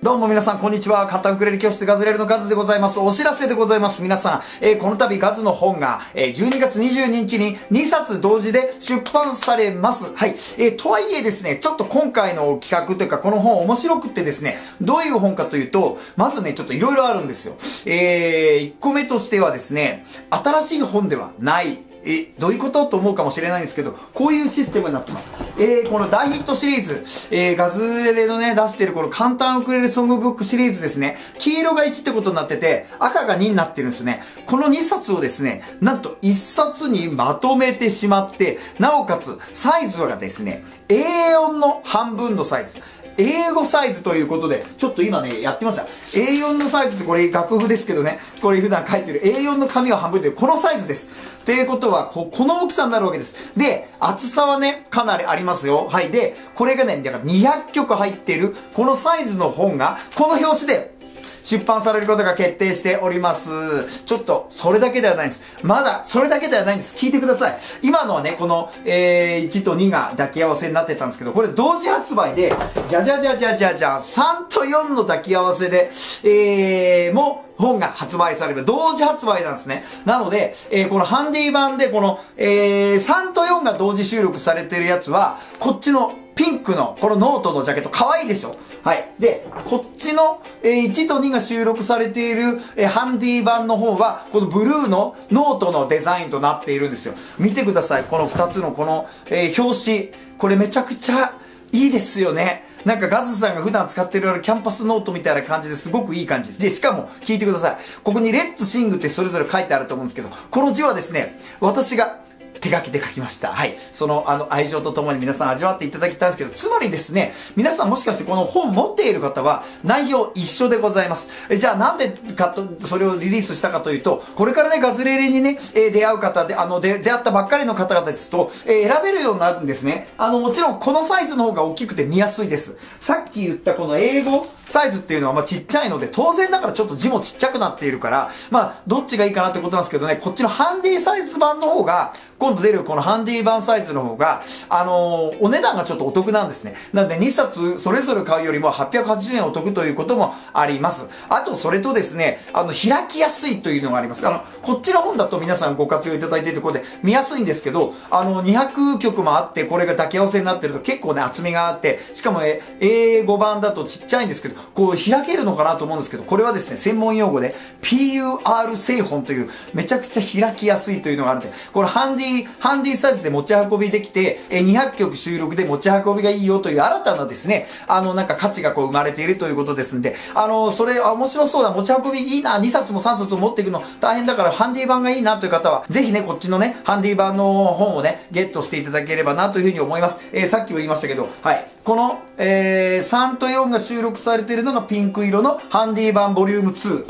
どうも皆さん、こんにちは。簡単ウクレレ教室ガズレレのガズでございます。お知らせでございます。皆さん、この度ガズの本が、12月22日に2冊同時で出版されます。はい。とはいえですね、ちょっと今回の企画というか、この本面白くってですね、どういう本かというと、まずね、ちょっといろいろあるんですよ。1個目としてはですね、新しい本ではない。どういうことと思うかもしれないんですけど、こういうシステムになってます。この大ヒットシリーズ、ガズレレのね、出してるこの簡単ウクレレソングブックシリーズですね。黄色が1ってことになってて、赤が2になってるんですね。この2冊をですね、なんと1冊にまとめてしまって、なおかつ、サイズがですね、A4 の半分のサイズ。英語サイズということで、ちょっと今ね、やってました。A4 のサイズってこれ楽譜ですけどね、これ普段書いてる A4 の紙を半分でこのサイズです。ということは、この大きさになるわけです。で、厚さはね、かなりありますよ。はい。で、これがね、だから200曲入っている、このサイズの本が、この表紙で、出版されることが決定しております。ちょっと、それだけではないんです。まだ、それだけではないんです。聞いてください。今のはね、この、1と2が抱き合わせになってたんですけど、これ同時発売で、じゃじゃじゃじゃじゃじゃ、3と4の抱き合わせで、もう、本が発売される。同時発売なんですね。なので、このハンディ版で、この、3と4が同時収録されてるやつは、こっちの、ピンクの、このノートのジャケット、可愛いでしょ？はい。で、こっちの、1と2が収録されている、ハンディ版の方は、このブルーのノートのデザインとなっているんですよ。見てください。この2つのこの、表紙。これめちゃくちゃいいですよね。なんかガズさんが普段使ってるキャンパスノートみたいな感じですごくいい感じです。で、しかも聞いてください。ここにレッツシングってそれぞれ書いてあると思うんですけど、この字はですね、私が手書きで書きました。はい。その、愛情とともに皆さん味わっていただきたいんですけど、つまりですね、皆さんもしかしてこの本持っている方は内容一緒でございます。じゃあなんでかと、それをリリースしたかというと、これからね、ガズレレにね、出会う方で、出会ったばっかりの方々ですと、選べるようになるんですね。もちろんこのサイズの方が大きくて見やすいです。さっき言ったこの英語サイズっていうのはまあちっちゃいので、当然だからちょっと字もちっちゃくなっているから、まあ、どっちがいいかなってことなんですけどね、こっちのハンディサイズ版の方が、今度出るこのハンディ版サイズの方が、お値段がちょっとお得なんですね。なので2冊それぞれ買うよりも880円お得ということもあります。あとそれとですね、開きやすいというのがあります。こっちの本だと皆さんご活用いただいているところで見やすいんですけど、200曲もあって、これが抱き合わせになってると結構ね、厚みがあって、しかも英語版だとちっちゃいんですけど、こう開けるのかなと思うんですけど、これはですね、専門用語で PUR 製本というめちゃくちゃ開きやすいというのがあるんで、これハンディサイズで持ち運びできて、200曲収録で持ち運びがいいよという新たなですね、なんか価値がこう生まれているということですんで、それ面白そうだ、持ち運びいいな、2冊も3冊も持っていくの大変だからハンディ版がいいなという方は、ぜひね、こっちのね、ハンディ版の本をね、ゲットしていただければなというふうに思います。さっきも言いましたけど、はい。この、3と4が収録されているのがピンク色のハンディ版ボリューム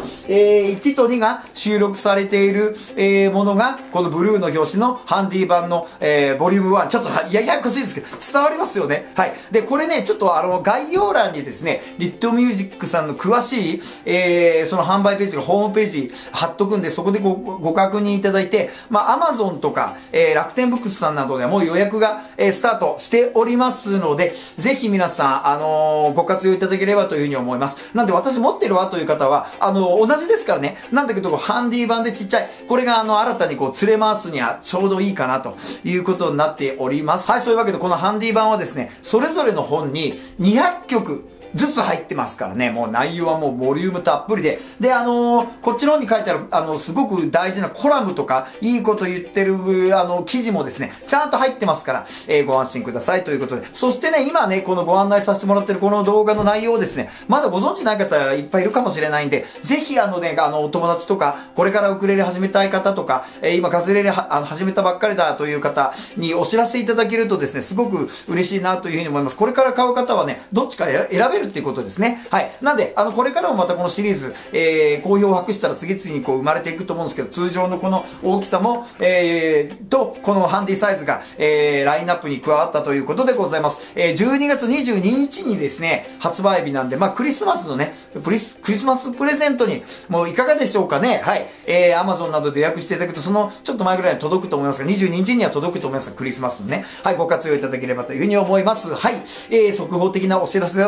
2。1と2が収録されている、ものが、このブルーの表紙のハンディ版の、ボリューム1。ちょっとややこしいですけど、伝わりますよね。はい。で、これね、ちょっと概要欄にですね、リットミュージックさんの詳しい、その販売ページがホームページ貼っとくんで、そこでご確認いただいて、まあ、Amazon とか、楽天ブックスさんなどでもう予約が、スタートしておりますので、ぜひ皆さん、ご活用いただければというふうに思います。なんで私持ってるわという方は、同じですからね。なんだけど、ハンディ版でちっちゃい。これが新たにこう、連れ回すにはちょうどいいかなということになっております。はい、そういうわけでこのハンディ版はですね、それぞれの本に200曲、ずつ入ってますからね、もう内容はもうボリュームたっぷりで。で、こっちの方に書いてある、すごく大事なコラムとか、いいこと言ってる、記事もですね、ちゃんと入ってますから、ご安心くださいということで。そしてね、今ね、このご案内させてもらってるこの動画の内容をですね、まだご存知ない方いっぱいいるかもしれないんで、ぜひお友達とか、これからウクレレ始めたい方とか、今ガズレレ始めたばっかりだという方にお知らせいただけるとですね、すごく嬉しいなというふうに思います。これから買う方はね、どっちか選べるっていうことですね。はい。なんで、これからもまたこのシリーズ、好評を博したら次々にこう生まれていくと思うんですけど、通常のこの大きさも、このハンディサイズが、ラインナップに加わったということでございます。12月22日にですね、発売日なんで、まあ、クリスマスのね、クリスマスプレゼントに、もういかがでしょうかね。はい。Amazon などで予約していただくと、その、ちょっと前ぐらいに届くと思いますが、22日には届くと思います。クリスマスのね。はい、ご活用いただければというふうに思います。はい。速報的なお知らせだったんですけど、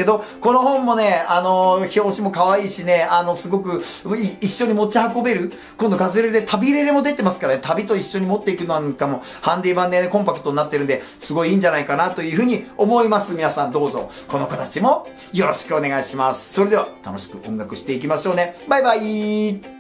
ど、この本もね、表紙も可愛いしね、すごく、一緒に持ち運べる。今度ガズレレで旅レレも出てますからね、旅と一緒に持っていくのなんかも、ハンディ版で、ね、コンパクトになってるんで、すごいいいんじゃないかなというふうに思います。皆さんどうぞ、この子たちもよろしくお願いします。それでは、楽しく音楽していきましょうね。バイバイ。